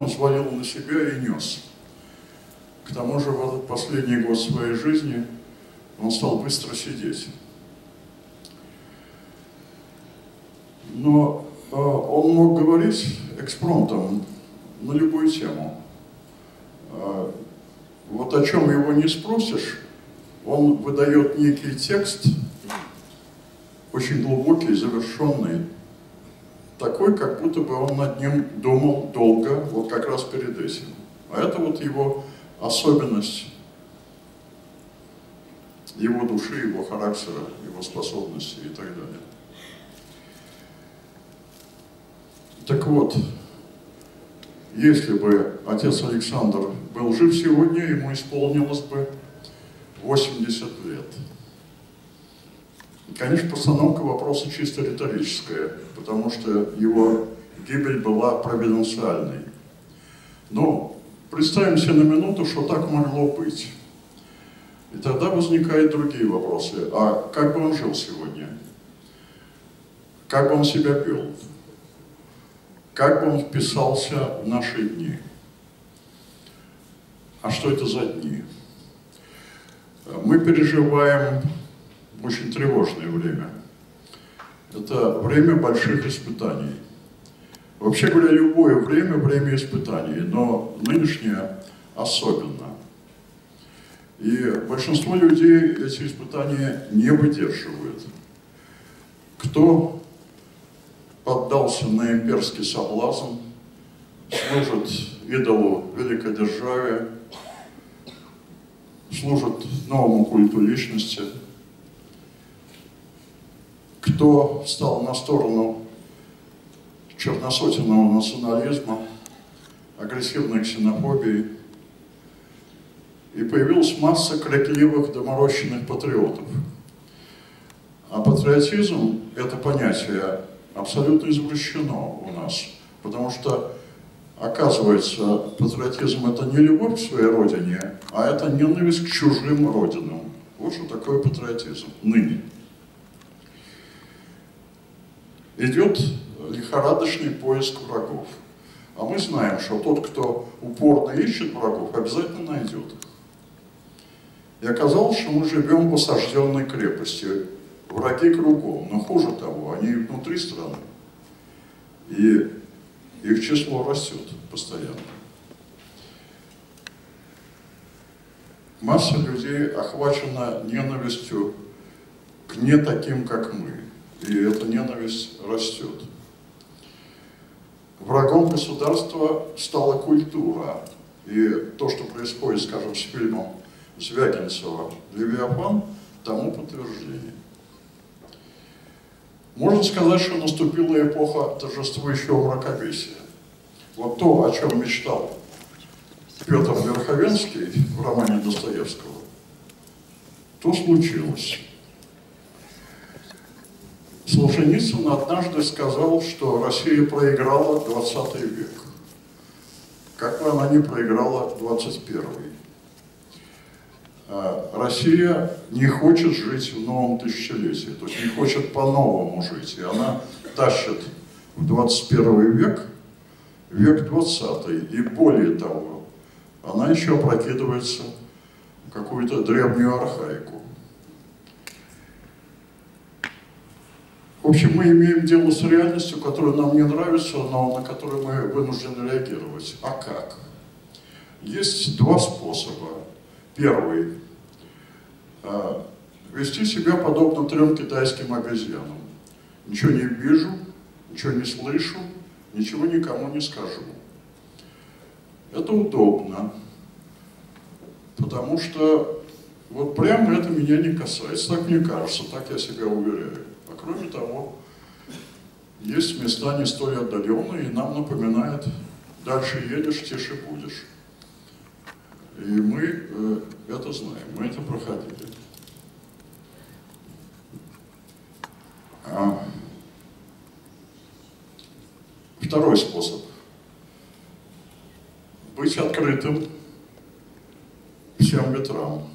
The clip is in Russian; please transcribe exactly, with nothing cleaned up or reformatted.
Он взвалил на себя и нес. К тому же в этот последний год своей жизни он стал быстро сидеть. Но э, он мог говорить экспромтом на любую тему. Э, вот о чем его не спросишь, он выдает некий текст, очень глубокий, завершенный, такой, как будто бы он над ним думал долго, вот как раз перед этим. А это вот его особенность, его души, его характера, его способностей и так далее. Так вот, если бы отец Александр был жив сегодня, ему исполнилось бы восемьдесят лет. Конечно, постановка вопроса чисто риторическая, потому что его гибель была провиденциальной. Но представим себе на минуту, что так могло быть. И тогда возникают другие вопросы. А как бы он жил сегодня? Как бы он себя вел? Как бы он вписался в наши дни? А что это за дни? Мы переживаем очень тревожное время. Это время больших испытаний. Вообще говоря, любое время – время испытаний, но нынешнее особенно. И большинство людей эти испытания не выдерживают. Кто поддался на имперский соблазн, служит идолу великодержавия, служит новому культу личности, кто встал на сторону черносотенного национализма, агрессивной ксенофобии, и появилась масса крикливых доморощенных патриотов. А патриотизм – это понятие абсолютно извращено у нас, потому что, оказывается, патриотизм – это не любовь к своей родине, а это ненависть к чужим родинам. Вот что такое патриотизм ныне. Идет лихорадочный поиск врагов. А мы знаем, что тот, кто упорно ищет врагов, обязательно найдет их. И оказалось, что мы живем в осажденной крепости. Враги кругом, но хуже того, они внутри страны. И их число растет постоянно. Масса людей охвачена ненавистью к не таким, как мы. И эта ненависть растет. Врагом государства стала культура. И то, что происходит, скажем, с фильмом Звягинцева «Левиафан», тому подтверждение. Можно сказать, что наступила эпоха торжествующего мракобесия. Вот то, о чем мечтал Петр Верховенский в романе Достоевского, то случилось. Солженицын однажды сказал, что Россия проиграла двадцатый век. Как бы она ни проиграла двадцать первый. Россия не хочет жить в новом тысячелетии, то есть не хочет по-новому жить. И она тащит в двадцать первый век, век двадцатый. И более того, она еще опрокидывается в какую-то древнюю архаику. В общем, мы имеем дело с реальностью, которая нам не нравится, но на которую мы вынуждены реагировать. А как? Есть два способа. Первый – вести себя подобно трем китайским обезьянам. Ничего не вижу, ничего не слышу, ничего никому не скажу. Это удобно, потому что вот прямо это меня не касается, так мне кажется, так я себя уверяю. А кроме того, есть места не столь отдаленные, и нам напоминают: дальше едешь, тише будешь. И мы э, это знаем, мы это проходили. А второй способ. Быть открытым всем ветрам.